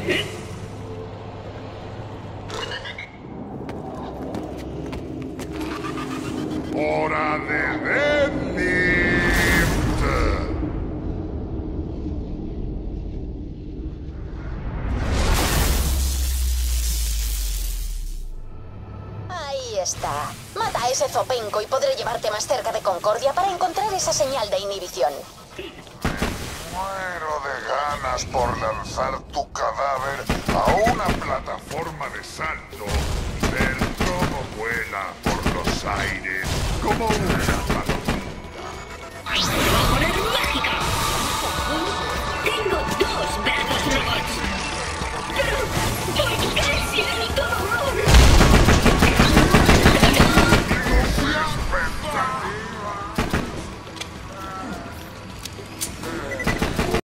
¡Hora de deadlift! Ahí está. Mata a ese zopenco y podré llevarte más cerca de Concordia para encontrar esa señal de inhibición. Muero de ganas por lanzar tu cadáver a una plataforma de salto y ver cómo vuela por los aires como una palomita. ¡Con el